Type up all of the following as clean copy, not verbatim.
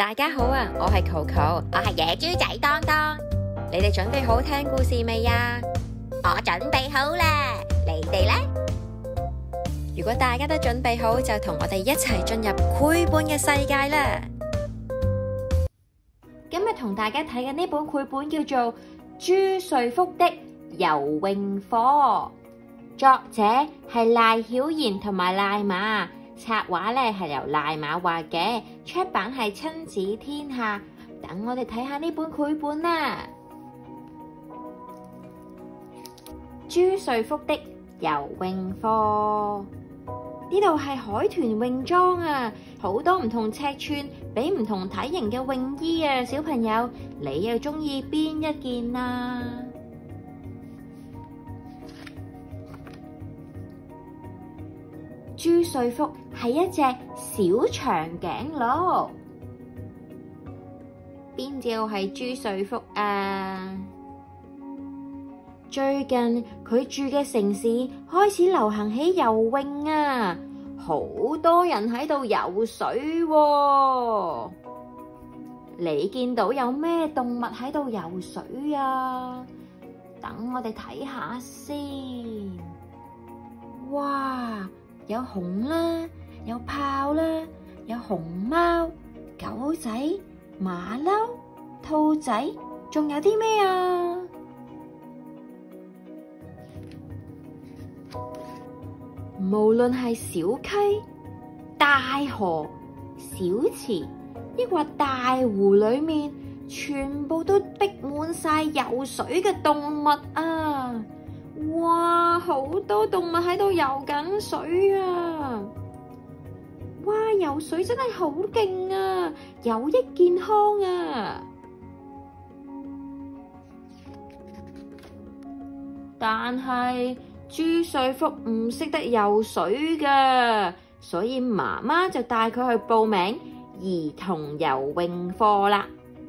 大家好啊，我係Coco， 我係野豬仔當當。 你哋準備好聽故事未啊？ 我準備好啦，你哋呢？ 如果大家都準備好，就同我哋一齊進入繪本嘅世界啦！今日同大家睇嘅呢本繪本叫做《朱瑞福的游泳課》，作者係賴曉妍同埋賴馬，插畫咧係由賴馬畫嘅，出版係親子天下。等我哋睇下呢本繪本啦，《朱瑞福的游泳課》。呢度係海豚泳裝啊，好多唔同尺寸、俾唔同體型嘅泳衣啊，小朋友，你又中意邊一件啊？朱瑞福係一隻小長頸鹿，邊隻係朱瑞福啊？最近佢住嘅城市開始流行起游泳啊，好多人喺度游水喎。你見到有咩動物喺度游水啊？等我哋睇下先。哇，有熊啦，有豹啦，有熊貓、狗仔、馬騮、兔仔，仲有啲咩啊？無論係小溪、大河、小池，抑或大湖裏面，全部都逼滿晒游水嘅動物啊！哇，好多動物喺度游緊水啊！哇，游水真係好勁啊，有益健康啊！但係朱瑞福唔識得游水㗎，所以媽媽就帶佢去報名兒童游泳課啦。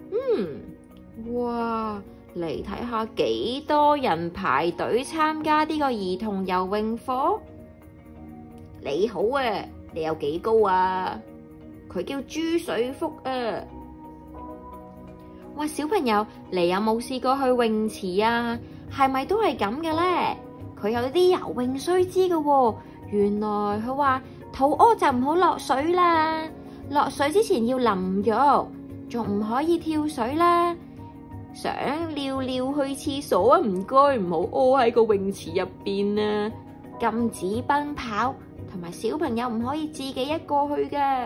哇，嚟睇下幾多人排隊參加呢個兒童游泳課。你好啊，你有幾高啊？佢叫朱瑞福啊。哇，小朋友，你有冇試過去泳池啊？係咪都係咁嘅呢？佢有啲游泳須知嘅喎，原來佢話肚屙就唔好落水啦，落水之前要淋浴，仲唔可以跳水啦。想尿尿去廁所啊，唔該唔好屙喺個泳池入邊啊，禁止奔跑，同埋小朋友唔可以自己一個去嘅。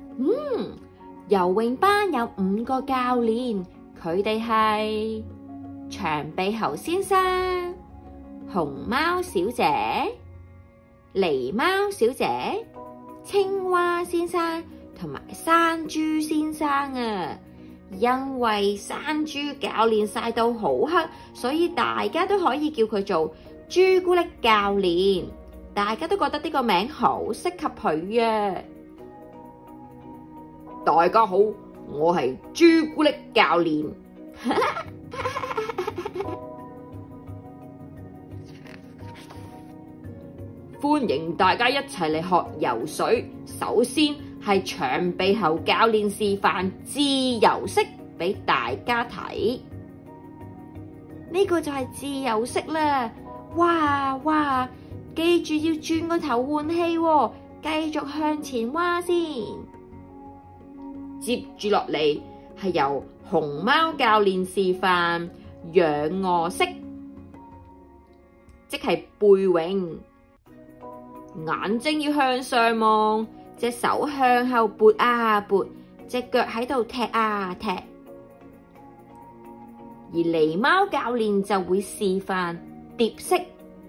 游泳班有5個教練，佢哋係長鼻猴先生、熊貓小姐、狸貓小姐、青蛙先生同埋山豬先生啊！因為山豬教練曬到好黑，所以大家都可以叫佢做朱古力教練。大家都覺得呢個名好適合佢啊！大家好，我係朱古力教練。歡迎大家一齊嚟學游水。首先係長鼻猴教練示範自由式俾大家睇，呢個就係自由式啦。哇，記住要轉個頭換氣喎，繼續向前蛙先。接住落嚟係由熊貓教練示範仰臥式，即係背泳。眼睛要向上望，隻手向後撥啊撥，隻腳喺度踢啊踢。而狸貓教練就會示範蝶式。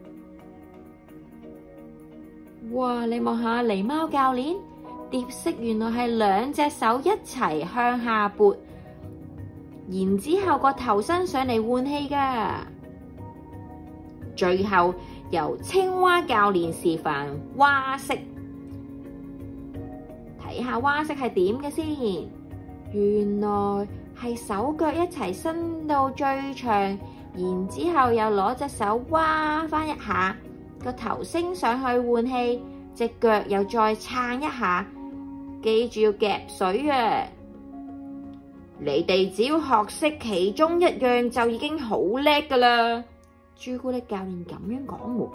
哇！你望下狸貓教練，蝶式原來係2隻手一齊向下撥，然之後個頭伸上嚟換氣㗎。最後由青蛙教練示範蛙式，睇下蛙式係點嘅先。原來係手腳一齊伸到最長，然之後又攞隻手蛙返一下，個頭升上去換氣，隻腳又再撐一下。記住要夾水啊！ 你哋只要學識其中一樣就已經好叻㗎啦。朱古力教練咁樣講喎。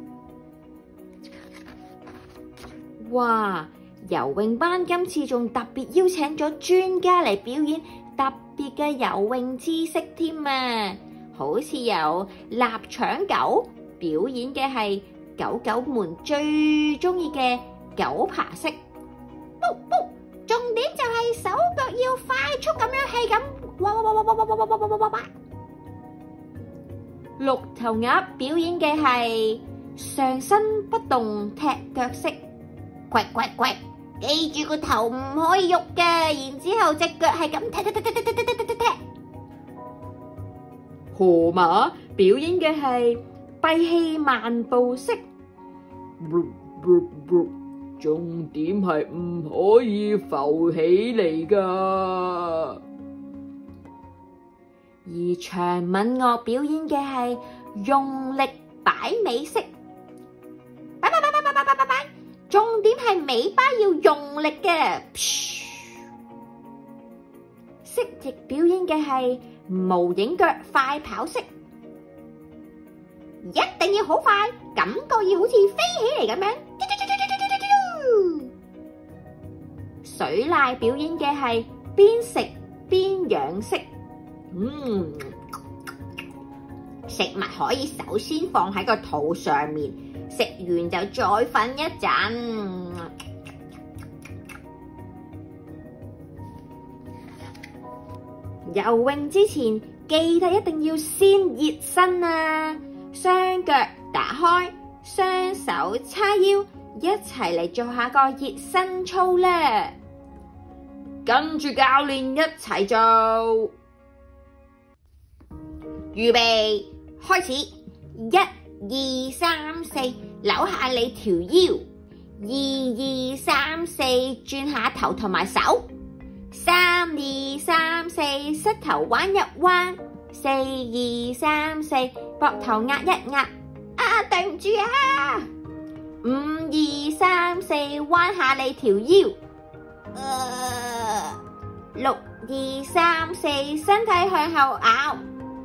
哇！游泳班今次仲特別邀請咗專家嚟表演特別嘅游泳知識添啊！好似有臘腸狗表演嘅係狗狗們最中意嘅狗爬式。重點就係手腳要快速咁樣係咁哇哇哇哇哇哇哇哇哇哇哇！綠頭鴨表演嘅係上身不動踢腳式。 呱，記住個頭唔可以喐嘅，然之後隻腳係咁踢。 河馬表演嘅係閉氣漫步式。重點係唔可以浮起嚟㗎。而長吻鱷表演嘅係用力擺尾式。重點係尾巴要用力嘅。蜥蜴表演嘅係無影腳快跑式。一定要好快，感覺要好似飛起嚟咁樣。水獺表演嘅係邊食邊養式。食物可以首先放喺個肚上面，食完就再瞓一陣。游泳之前記得一定要先熱身啊！雙腳打開，雙手叉腰，一齊嚟做下個熱身操啦！跟住教練一齊做，預備開始！1、2、3、4，扭下你條腰；2、2、3、4，轉下頭同埋手；3、2、3、4，膝頭彎一彎；4、2、3、4，膊頭壓一壓。對唔住啊！5、2、3、4，彎下你條腰。6、2、3、4，身體向後咬。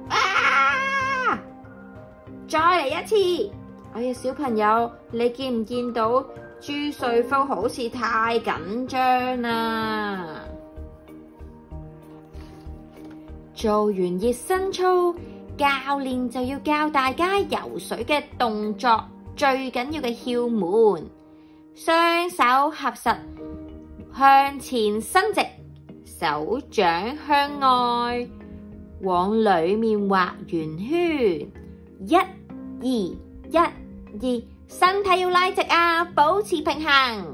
再嚟一次。哎呀，小朋友，你見唔見到朱瑞福好似太緊張啦？做完熱身操，教練就要教大家游水嘅動作，最緊要嘅竅門。雙手合實，向前伸直，手掌向外，往裏面畫圓圈。1、2，身體要拉直啊，保持平衡。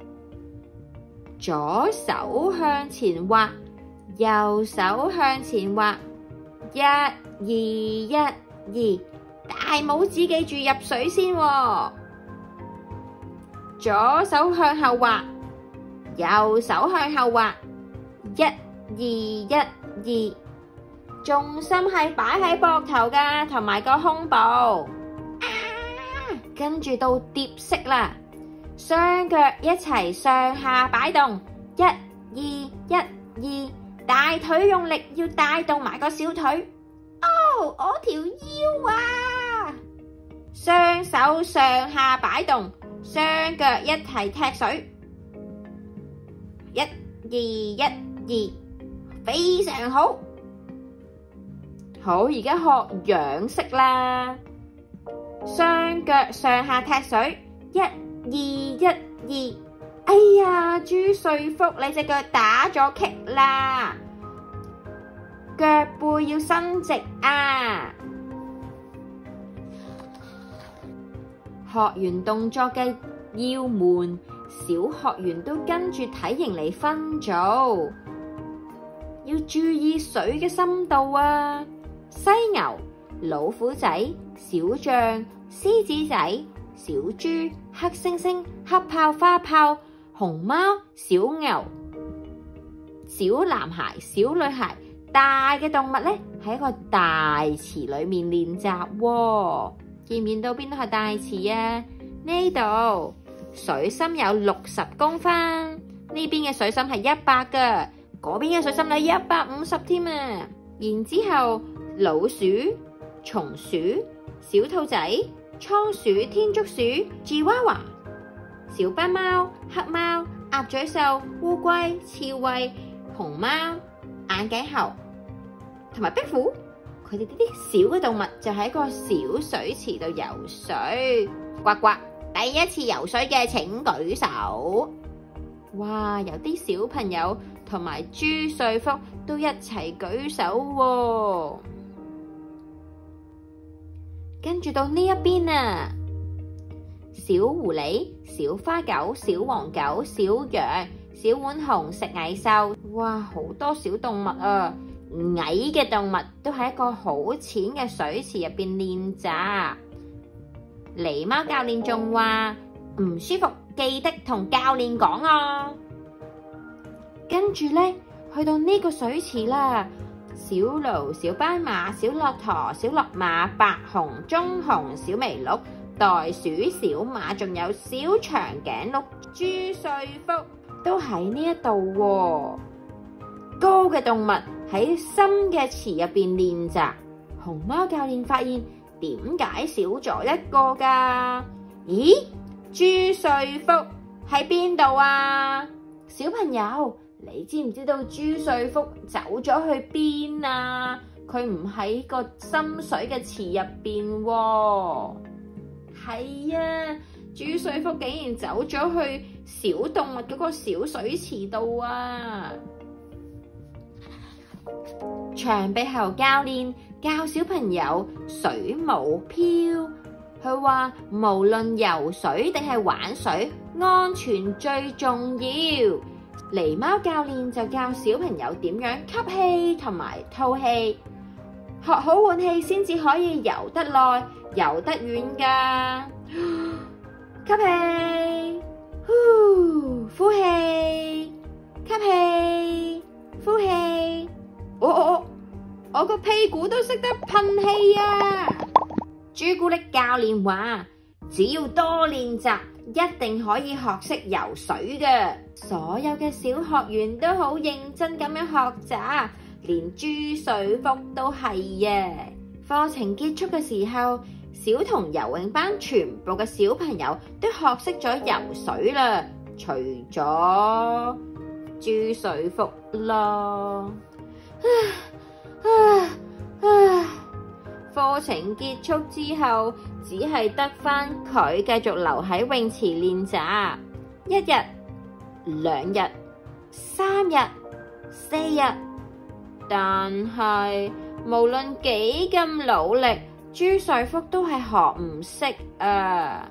左手向前畫，右手向前畫。1、2，大拇指記住入水先喎。左手向後畫，右手向後畫。1、2，重心係擺喺膊頭㗎，同埋個胸部。跟住到蝶式啦，雙腳一齊上下擺動。1、2，大腿用力要帶動埋個小腿。哦，我條腰啊！雙手上下擺動，雙腳一齊踢水。1、2，非常好。好，而家學仰式啦，雙腳上下踢水。1、2，哎呀，朱瑞福，你隻腳打咗棘啦，腳背要伸直啊！學完動作嘅竅門，小學員都跟住體型嚟分組，要注意水嘅深度啊！犀牛、老虎仔、小象、獅子仔、小豬、黑猩猩、黑豹、花豹、熊貓、小牛、小男孩、小女孩。大嘅動物呢，喺一個大池裏面練習喎。見唔見到邊度係大池啊？呢度水深有60公分，呢邊嘅水深係100㗎， 嗰邊嘅水深咧150添啊！然之後老鼠、松鼠、小兔仔、倉鼠、天竺鼠、吉娃娃、小斑貓、黑貓、鴨嘴獸、烏龜、刺蝟、熊貓、眼鏡猴同埋壁虎，佢哋呢啲小嘅動物就喺個小水池度游水。呱呱，第一次游水嘅請舉手。哇！有啲小朋友同埋朱瑞福都一齊舉手喎。跟住到呢一邊啊，小狐狸、小花狗、小黃狗、小羊、小浣熊、食蟻獸，哇！好多小動物啊！矮嘅動物都喺一個好淺嘅水池入邊練習。狸貓教練仲話唔舒服，記得同教練講啊。跟住呢，去到呢個水池啦，小驢、小斑馬、小駱駝、小落馬、白熊、棕熊、小麋鹿、袋鼠、小馬，仲有小長頸鹿、朱瑞福都喺呢一度喎。高嘅動物喺深嘅池入邊練習。熊貓教練發現點解少咗一個㗎？咦，朱瑞福喺邊度啊？小朋友，你知唔知道朱瑞福走咗去邊啊？佢唔喺個深水嘅池入邊喎。係啊，朱瑞福竟然走咗去小動物嗰個小水池度啊！長臂猴教練教小朋友水舞飄，佢話無論游水定係玩水，安全最重要。狸貓教練就教小朋友點樣吸氣同埋吐氣，學好換氣先至可以游得耐、游得遠㗎。吸氣，呼氣，吸氣，呼氣。我個屁股都識得噴氣啊！朱古力教練話，只要多練習，一定可以學識游水嘅。所有嘅小學員都好認真咁樣學習，連朱瑞福都係啊！課程結束嘅時候，小童游泳班全部嘅小朋友都學識咗游水啦，除咗朱瑞福啦。課程結束之後，只係得返佢繼續留喺泳池練習。1日、2日、3日、4日，但係無論幾咁努力，朱瑞福都係學唔識啊！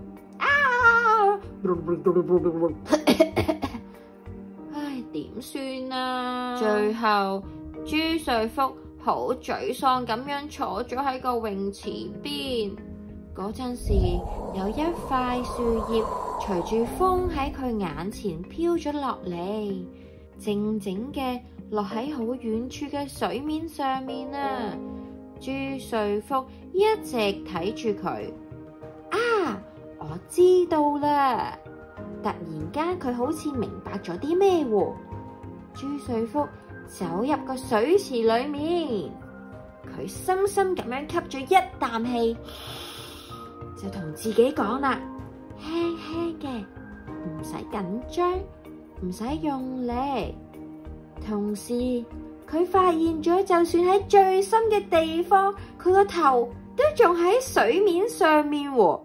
唉，點算啊？最後朱瑞福好沮喪咁樣坐咗喺個泳池邊。嗰陣時，有一塊樹葉隨住風喺佢眼前飄咗落嚟，靜靜嘅落喺好遠處嘅水面上面啊！朱瑞福一直睇住佢。我知道啦！突然間佢好似明白咗啲咩喎。朱瑞福走入個水池裏面，佢深深咁樣吸咗一啖氣，就同自己講啦：輕輕嘅，唔使緊張，唔使用力。同時，佢發現咗，就算喺最深嘅地方，佢個頭都仲喺水面上面喎。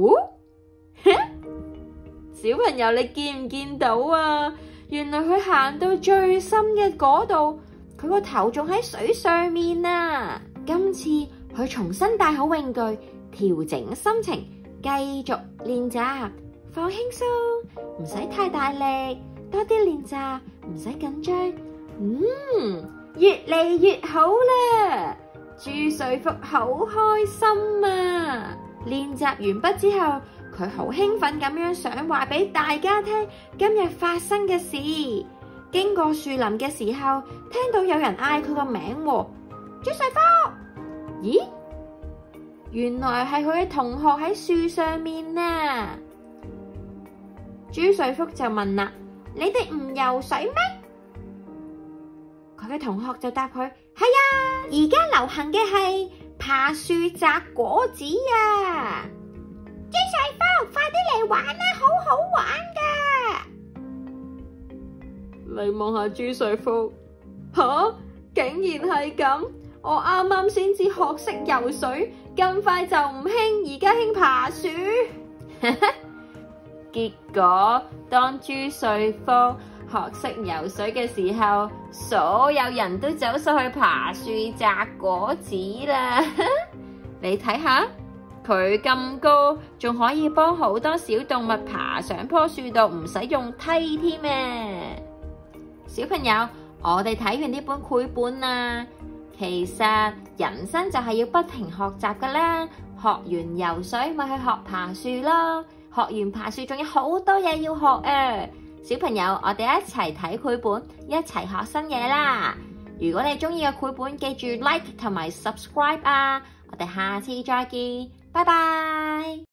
小朋友，你見唔見到啊？原來佢行到最深嘅嗰度，佢個頭仲喺水上面啊！今次佢重新戴好泳具，調整心情，繼續練習，放輕鬆，唔使太大力，多啲練習，唔使緊張。越嚟越好啦！朱瑞福好開心啊！練習完畢之後，佢好興奮咁樣想話俾大家聽今日發生嘅事。經過樹林嘅時候，聽到有人嗌佢個名喎，朱瑞福。咦？原來係佢嘅同學喺樹上面啊！朱瑞福就問啦：你哋唔游水咩？ 佢嘅同學就答佢：係啊，而家流行嘅係爬樹摘果子啊！ 朱瑞峰，快啲嚟玩啦，好好玩㗎！ 你望下朱瑞峰，吓，竟然係咁！我啱啱先至學識游水，咁快就唔興，而家興爬樹。結果當朱瑞峰學識游水嘅時候，所有人都走上去爬樹摘果子啦。你睇下，佢咁高，仲可以幫好多小動物爬上棵樹度，唔使用梯添啊！小朋友，我哋睇完呢本繪本啊，其實人生就係要不停學習噶啦。學完游水咪去學爬樹咯，學完爬樹仲有好多嘢要學啊！小朋友，我哋一齊睇繪本，一齊學新嘢啦！如果你中意嘅繪本，記住 like 同埋 subscribe啊！我哋下次再見，拜拜。